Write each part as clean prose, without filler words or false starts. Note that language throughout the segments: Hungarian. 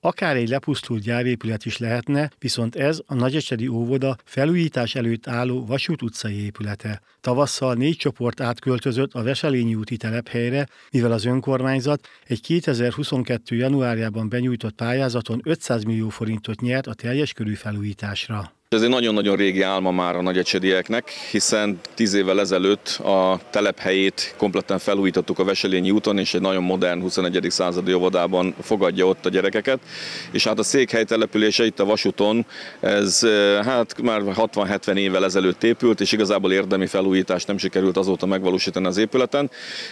Akár egy lepusztult gyárépület is lehetne, viszont ez a Nagyecsedi óvoda felújítás előtt álló Vasút utcai épülete. Tavasszal 4 csoport átköltözött a Veselényi úti telephelyre, mivel az önkormányzat egy 2022. januárjában benyújtott pályázaton 500 millió forintot nyert a teljes körű felújításra. Ez egy nagyon-nagyon régi álma már a nagyecsedieknek, hiszen 10 évvel ezelőtt a telephelyét kompletten felújítottuk a Veselényi úton, és egy nagyon modern 21. századi óvodában fogadja ott a gyerekeket. És hát a székhely települése itt a vasúton, ez hát már 60-70 évvel ezelőtt épült, és igazából érdemi felújítást nem sikerült azóta megvalósítani az épületen.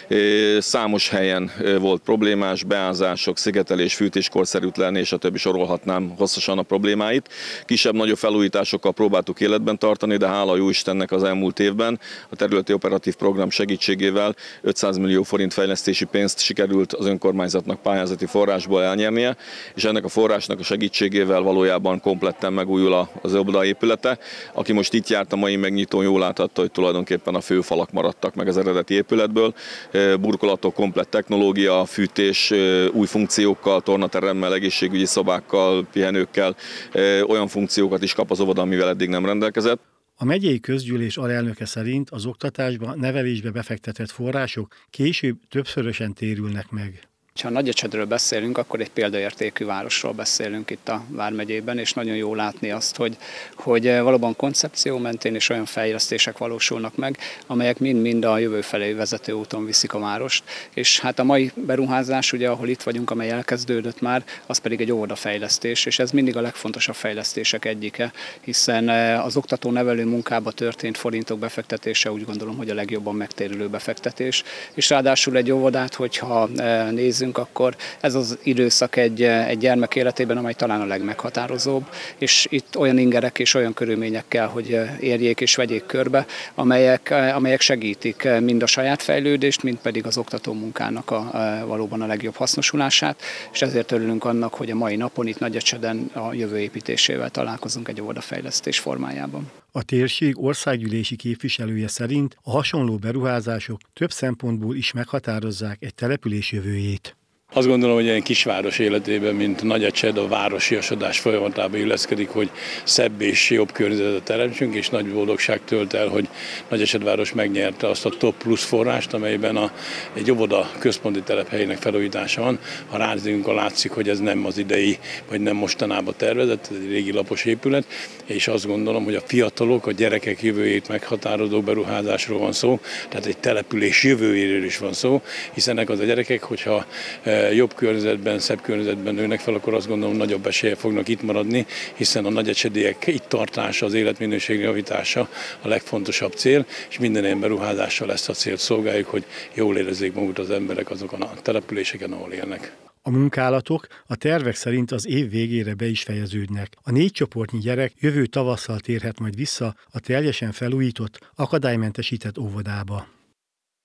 Számos helyen volt problémás, beázások, szigetelés, fűtés korszerűtlen, és a többi sorolhatnám hosszasan a problémáit. Kisebb-nagyobb felújítás próbáltuk életben tartani, de hála jó Istennek az elmúlt évben a területi operatív program segítségével 500 millió forint fejlesztési pénzt sikerült az önkormányzatnak pályázati forrásból elnyernie, és ennek a forrásnak a segítségével valójában kompletten megújul az óvoda épülete. Aki most itt járt a mai megnyitón, jól láthatta, hogy tulajdonképpen a főfalak maradtak meg az eredeti épületből. Burkolatok, komplett technológia, fűtés, új funkciókkal, tornateremmel, egészségügyi szobákkal, pihenőkkel, olyan funkciókat is kap az óvoda, amivel eddig nem rendelkezett. A megyei közgyűlés alelnöke szerint az oktatásba, nevelésbe befektetett források később többszörösen térülnek meg. Ha Nagyecsedről beszélünk, akkor egy példaértékű városról beszélünk itt a Vármegyében, és nagyon jó látni azt, hogy valóban koncepció mentén és olyan fejlesztések valósulnak meg, amelyek mind-mind a jövő felé vezető úton viszik a várost. És hát a mai beruházás, ugye, ahol itt vagyunk, amely elkezdődött már, az pedig egy óvodafejlesztés, és ez mindig a legfontosabb fejlesztések egyike, hiszen az oktató-nevelő munkába történt forintok befektetése úgy gondolom, hogy a legjobban megtérülő befektetés. És ráadásul egy óvodát, hogyha nézzünk, akkor ez az időszak egy gyermek életében, amely talán a legmeghatározóbb, és itt olyan ingerek és olyan körülmények kell, hogy érjék és vegyék körbe, amelyek segítik mind a saját fejlődést, mind pedig az oktató munkának valóban a legjobb hasznosulását, és ezért örülünk annak, hogy a mai napon itt Nagyecseden a jövő építésével találkozunk egy óvodafejlesztés formájában. A térség országgyűlési képviselője szerint a hasonló beruházások több szempontból is meghatározzák egy település jövőjét. Azt gondolom, hogy egy kisváros életében, mint Nagyecsed, a városiasodás folyamatába illeszkedik, hogy szebb és jobb környezetet teremtsünk, és nagy boldogság tölt el, hogy Nagyecsed-város megnyerte azt a Top Plus forrást, amelyben egy óvoda központi telephelyének felújítása van. Ha ránézünk, látszik, hogy ez nem az idei, vagy nem mostanában tervezett, ez egy régi lapos épület, és azt gondolom, hogy a fiatalok, a gyerekek jövőjét meghatározó beruházásról van szó, tehát egy település jövőjéről is van szó, hiszen ennek az a gyerekek, hogyha jobb környezetben, szebb környezetben nőnek fel, akkor azt gondolom, nagyobb esélye fognak itt maradni, hiszen a nagyecsediek itt tartása, az életminőség javítása a legfontosabb cél, és minden ilyen beruházással ezt a célt szolgáljuk, hogy jól érezzék magukat az emberek azokon a településeken, ahol élnek. A munkálatok a tervek szerint az év végére be is fejeződnek. A 4 csoportnyi gyerek jövő tavasszal térhet majd vissza a teljesen felújított, akadálymentesített óvodába.